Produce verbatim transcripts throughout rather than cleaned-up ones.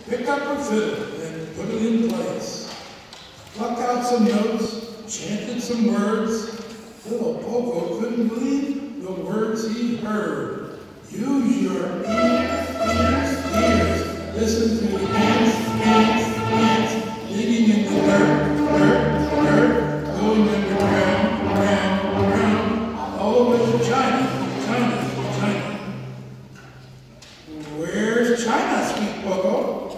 picked up her fiddle and put it in place. Plucked out some notes, chanted some words. Little Poco couldn't believe the words he heard. Use your ears, ears, ears. Listen to the ants, ants, ants, digging in the dirt, dirt, dirt, going underground, ground, ground, all over to China, China, China. Where's China, sweet Poco?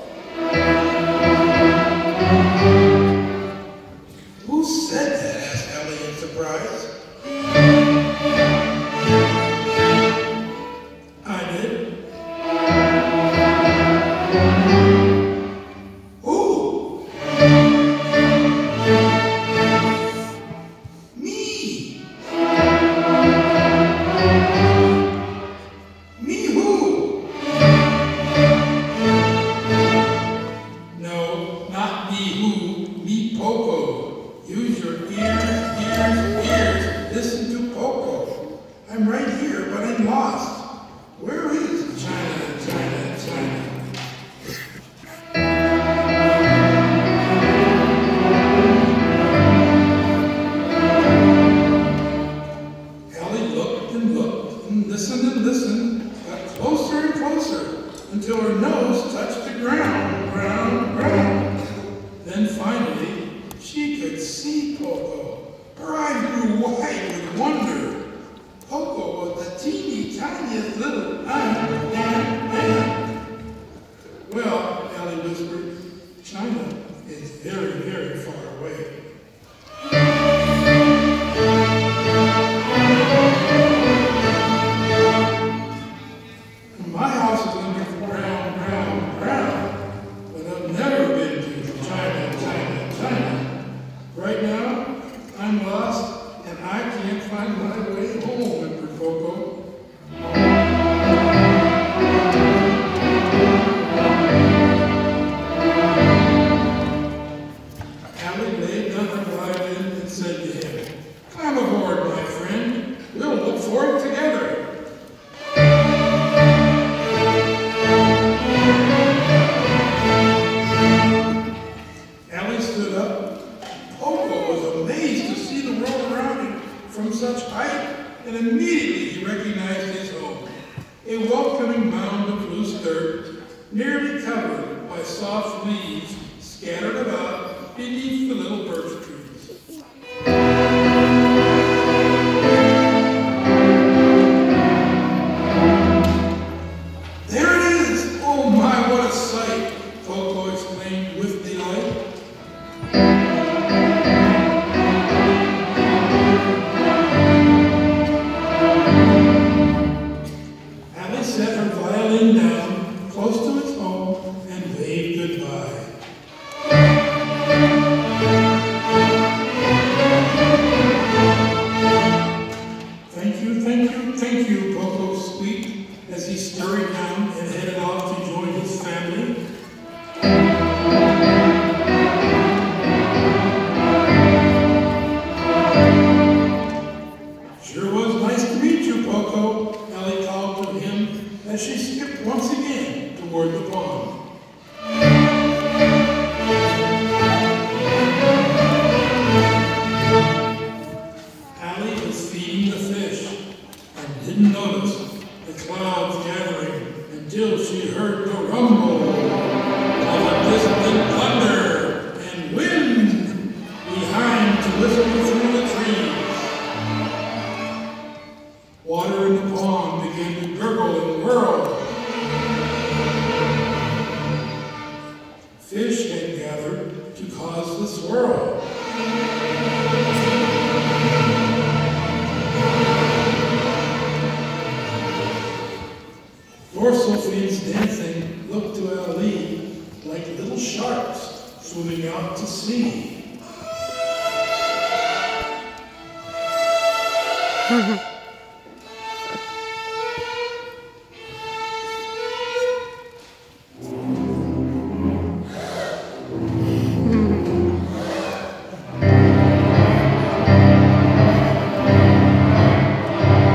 Who said that? Asked Ellie in surprise. I did. Who? Me. Me who? No, not me who. Me Poco. Use your ears, ears, ears. Listen to Poco. I'm right here, but I'm lost. Where is China, China, China? Ellie looked and looked and listened and listened, got closer and closer until her nose touched the ground, ground, ground. Then finally, she could see Poco. Her eyes grew wide with wonder. Poco was the teeny tiniest little ant, ant, ant. Well, Ellie whispered, China is very, very far away. My house is underground, ground, ground, but I've never been to China, China, China. Right now, I'm lost and I can't find my way home, whimpered Poco. Ellie laid down her violin and said to him, Climb aboard, my friend. We'll look for it together. Ellie stood up. Poco was amazed to see the world around him from such height, and immediately he recognized his home. A welcoming mound of loose dirt, nearly covered by soft leaves scattered about beneath the little birch trees. There it is! Oh my, what a sight! Poco exclaimed with delight. Ellie set her violin down close to its home and waved goodbye. Thank you, thank you, thank you, Poco squeaked as he scurried down and headed off to join his family. Sure was nice to meet you, Poco, Ellie called to him as she skipped once again toward the pond. Ellie was feeding the fish and didn't notice the clouds gathering until she heard the rumble of a distant thunder and wind behind to whistle through the trees. Water in the pond began to gurgle and whirl. Fish had gathered to cause the swirl. Dorsal fins dancing looked to Ellie like little sharks swimming out to sea.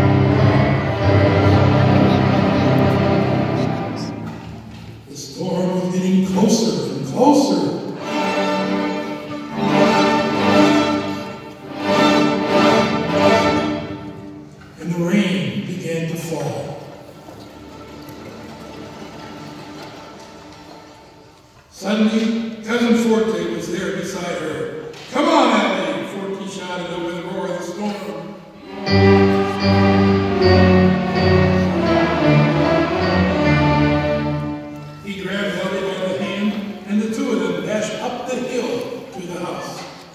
The storm storm was getting closer and closer. And the rain began to fall. Suddenly, Cousin Forte was there beside her. "Come on, Allie!" Forte shouted over the roar of the storm. He grabbed Allie by the hand, and the two of them dashed up the hill to the house.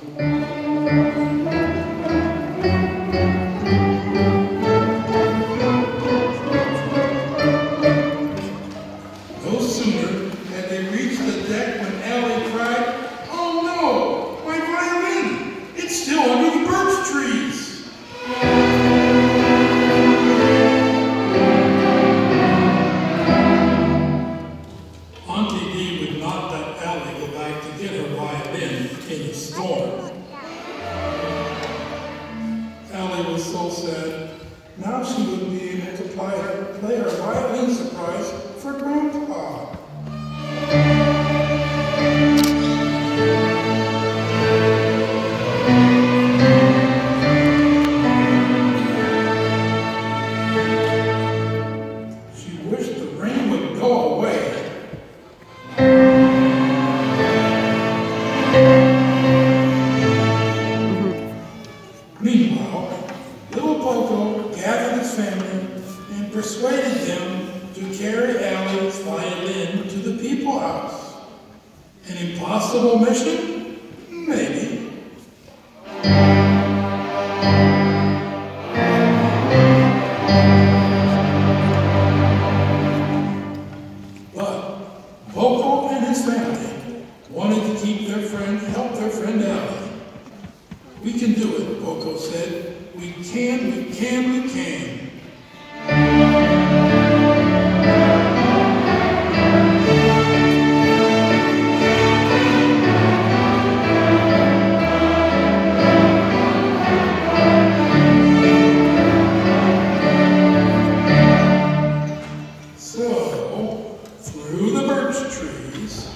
No sooner had they reached the deck when Allie cried, "Oh no, my violin! It's still under the birch trees!" Auntie Dee would not let Allie go back to get her violin in the storm. Allie was so sad. Now she would be able to play her, play her violin surprise for Grandpa. She wished the rain would go away. Meanwhile, little Poco gathered his family and persuaded them to carry Allie's violin to the People House. An impossible mission? Maybe. But Poco and his family wanted to keep their friend, help their friend Allie. "We can do it," Poco said. "We can, we can, we can." So, through the birch trees,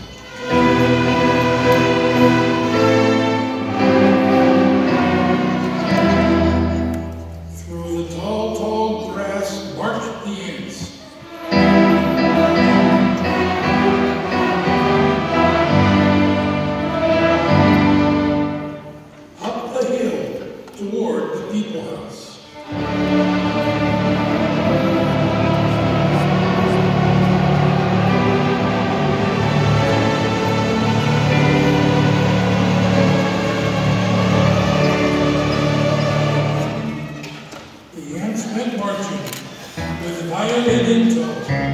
through the tall, tall grass marched the ants. Up the hill toward the People House. The ants went marching with violin in tow.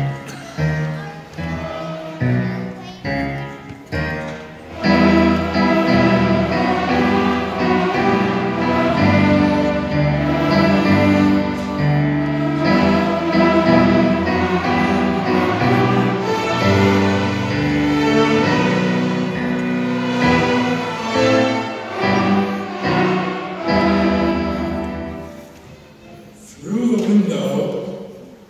Through the window,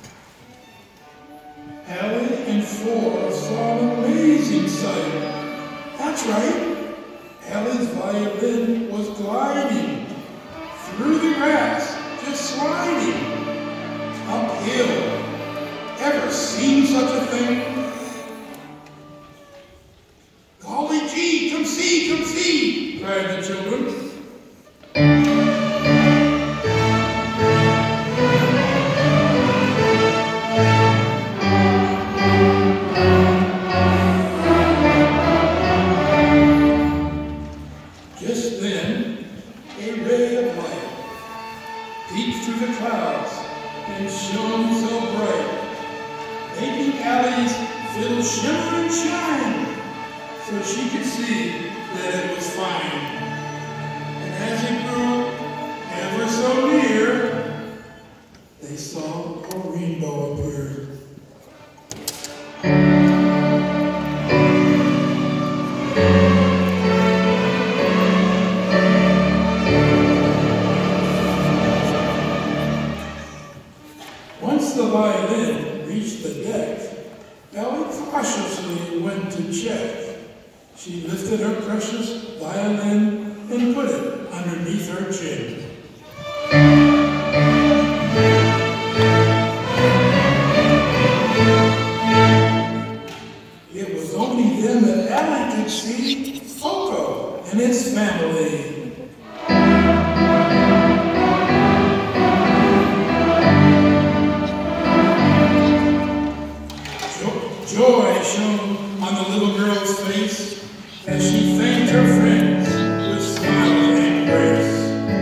Allie and Flora saw an amazing sight. That's right, Allie's violin was gliding through the grass, just sliding uphill. Ever seen such a thing? "Golly gee, come see, come see!" cried the children. Just then, a ray of light peeked through the clouds and shone so bright, making Allie's fiddle shimmer and shine, so she could see that it was fine. And as it grew ever so near, they saw a rainbow appear. Once the violin reached the deck, Allie cautiously went check. She lifted her precious violin and put it underneath her chin. It was only then that Allie could see Coco and his family. Joy shone on the little girl's face as she thanked her friends with smiles and grace.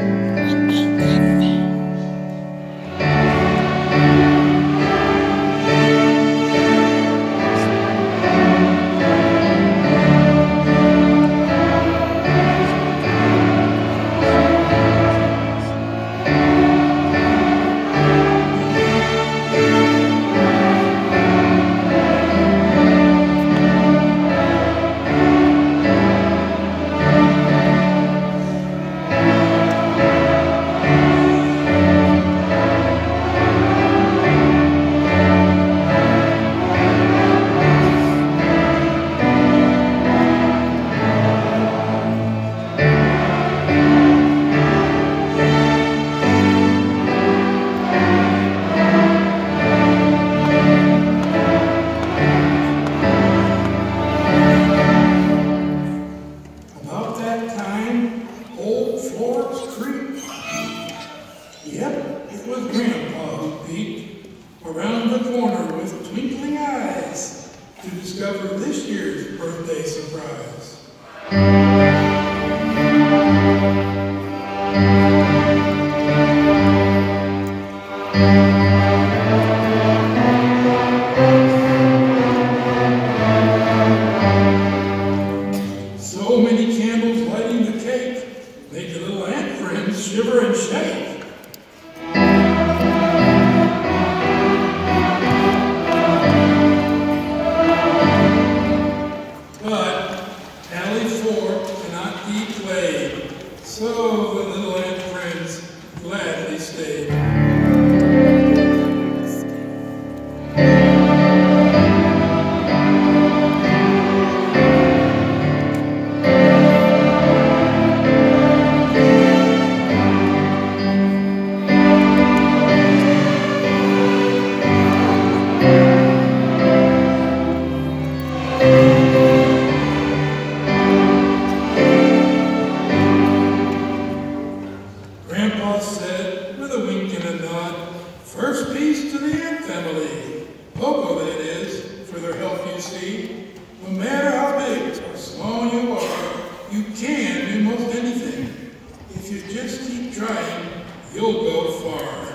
Yep, it was Grandpa who peeked around the corner with twinkling eyes to discover this year's birthday surprise. So many candles lighting the cake made the little ant friends shiver and shake. So the little ant friends gladly stayed. Grandpa said, with a wink and a nod, first piece to the ant family. Coco, that is, for their health, you see. No matter how big or small you are, you can do most anything. If you just keep trying, you'll go far.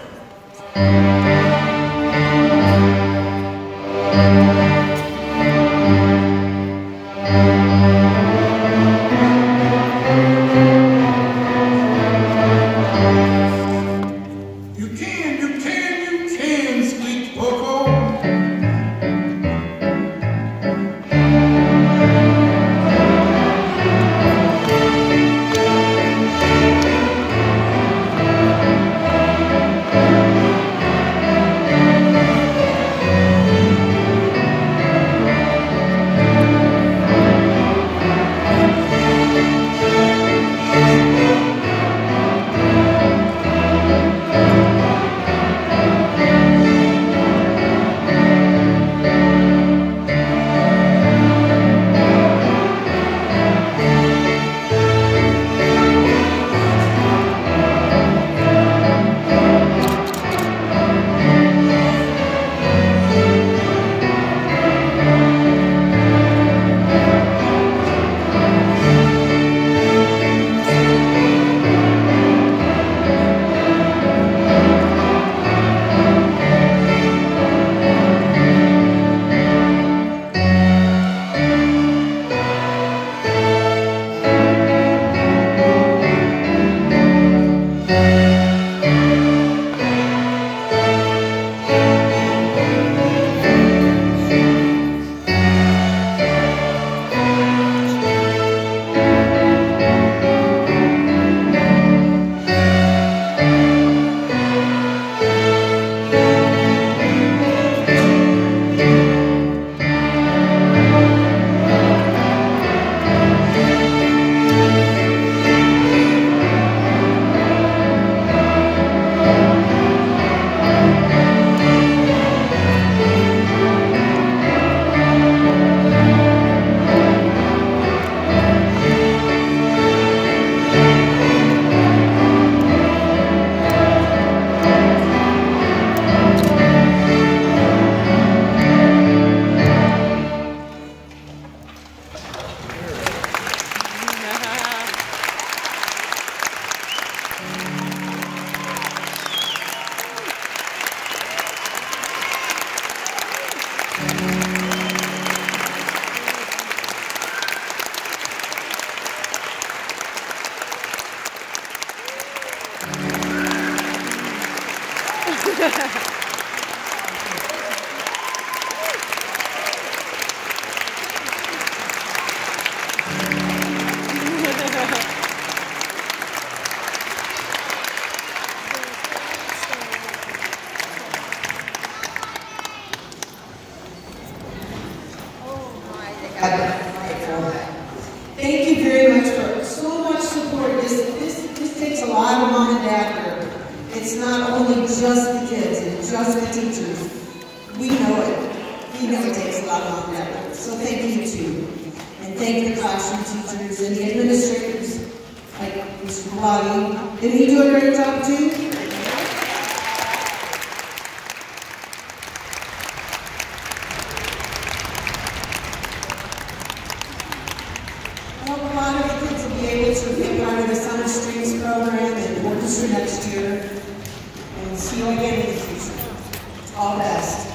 just the kids and just the teachers. We know it. We know it takes a lot of effort. So thank you too. And thank the classroom teachers and the administrators, like Mister Kawadi. Did he do a great job too? I hope a lot of the kids will be able to be part of the Summer Strings program and Orchestra next year. And see you again in the future. All the best.